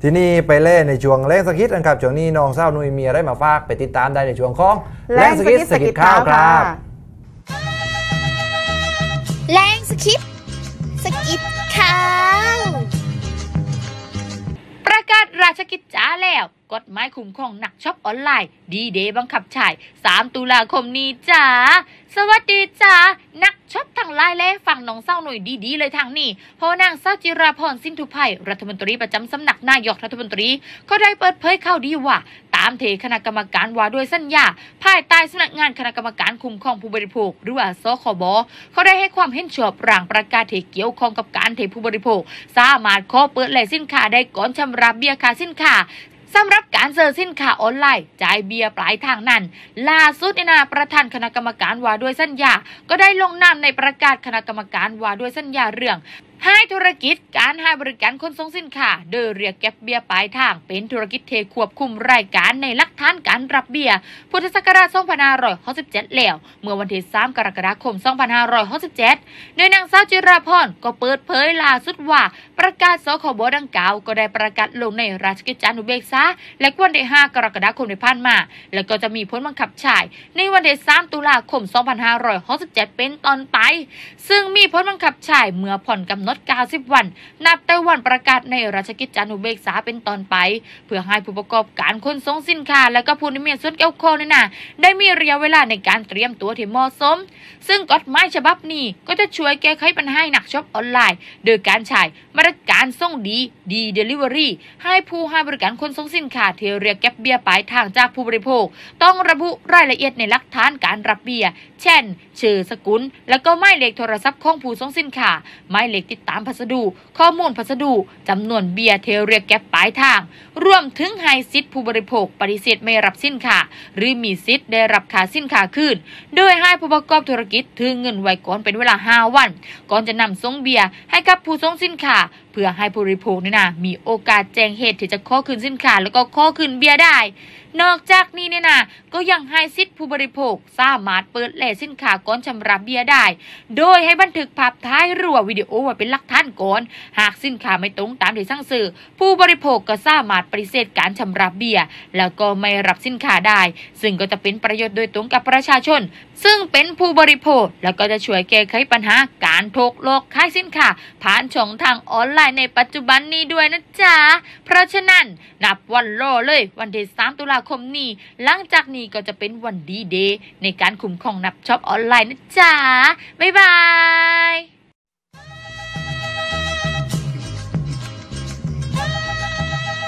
ที่นี่ไปเล่นในช่วงแรงสกิดนะครับช่วงนี้น้องเศร้านุยมีอะไรมาฝากไปติดตามได้ในช่วงของแรงสกิดสกิดข้าวครับแรงสกิดสกิดข้าวประกาศราชกิจจาแล้วกฎหมายคุ้มครองนักช็อปออนไลน์ดีเดย์บังคับใช้3 ตุลาคมนี้จ้าสวัสดีจ้านักช็อปทั้งหลายและฝั่งน้องเศร้าหน่อยดีๆเลยทางนี้เพราะนางสาวจิราพรสินธุไพรัฐมนตรีประจำสำนักนายกรัฐมนตรีก็ได้เปิดเผยข่าวดีว่าตามเทคณะกรรมการว่าด้วยสัญญาภายใต้สำนักงานคณะกรรมการคุ้มครองผู้บริโภคหรือว่าสคบเขาได้ให้ความเห็นชอบร่างประกาศเทเกี่ยวข้องกับการเทผู้บริโภคสามารถขอเปิดแหล่สินค้าได้ก่อนชำระเบี้ยค่าสินค้าสำหรับการซื้อสินค้าออนไลน์จ่ายเบี้ยปลายทางนั้นล่าสุดประธานคณะกรรมการว่าด้วยสัญญาก็ได้ลงนามในประกาศคณะกรรมการว่าด้วยสัญญาเรื่องให้ธุรกิจการให้บริการขนส่งสินค้าโดยเรียกเก็บเบี้ยปลายทางเป็นธุรกิจเทควบคุมรายการในหลักฐานการรับเบี้ยพุทธศักราช 2567 แล้วเมื่อวันที่ 3 กรกฎาคม 2567 โดยนางสาวจิราพรก็เปิดเผยล่าสุดว่าประกาศสคบดังกล่าวก็ได้ประกาศลงในราชกิจจานุเบกษาและวันที่ 5 กรกฎาคมที่ผ่านมาแล้วก็จะมีผลบังคับใช้ในวันที่ 3 ตุลาคม 2567 เป็นต้นไปซึ่งมีผลบังคับใช้เมื่อผ่อนกำหนด90 วันนับแต่วันประกาศในราชกิจจานุเบกษาเป็นตอนไปเพื่อให้ผู้ประกอบการขนส่งสินค้าและก็ผู้ที่มีส่วนเกี่ยวข้องได้มีระยะเวลาในการเตรียมตัวที่เหมาะสมซึ่งกฎหมายฉบับนี้ก็จะช่วยแก้ไขปัญหานักช็อปออนไลน์โดยการใช้มาตรการส่งดีเดลิเวอรี่ให้ผู้ให้บริการขนส่งสินค้าที่เรียกเก็บเบี้ยปลายทางจากผู้บริโภคต้องระบุรายละเอียดในหลักฐานการรับเบี้ยเช่นชื่อสกุลและก็หมายเลขโทรศัพท์ของผู้ส่งสินค้าหมายเลขติดตามพัสดุข้อมูลพัสดุจำนวนเบี้ยเทเรียกเก็บปลายทางรวมถึงให้สิทธิผู้บริโภคปฏิเสธไม่รับสินค้าหรือมีสิทธิ์ได้รับค่าสินค้าคืนโดยให้ผู้ประกอบธุรกิจถือเงินไว้ก่อนเป็นเวลา 5 วันก่อนจะนำส่งเบี้ยให้กับผู้ส่งสินค้าเพื่อให้ผู้บริโภคมีโอกาสแจ้งเหตุที่จะขอคืนสินค้าแล้วก็ขอคืนเบี้ยได้นอกจากนี้ก็ยังให้สิทธิผู้บริโภคสามารถเปิดแหล่สินค้าก่อนชำระเบี้ยได้โดยให้บันทึกภาพถ่ายหรือวิดีโอไว้เป็นหลักฐานก่อนหากสินค้าไม่ตรงตามที่สั่งซื้อผู้บริโภคก็สามารถปฏิเสธการชำระเบี้ยแล้วก็ไม่รับสินค้าได้ซึ่งก็จะเป็นประโยชน์โดยตรงกับประชาชนซึ่งเป็นผู้บริโภคแล้วก็จะช่วยแก้ไขปัญหาการถูกหลอกขายสินค้าผ่านช่องทางออนไลน์ในปัจจุบันนี้ด้วยนะจ๊ะเพราะฉะนั้นนับวันรอเลยวันที่ 3 ตุลาคมนี้หลังจากนี้ก็จะเป็นวันดีเดย์ในการคุ้มครองนักช็อปออนไลน์นะจ๊ะบ๊ายบาย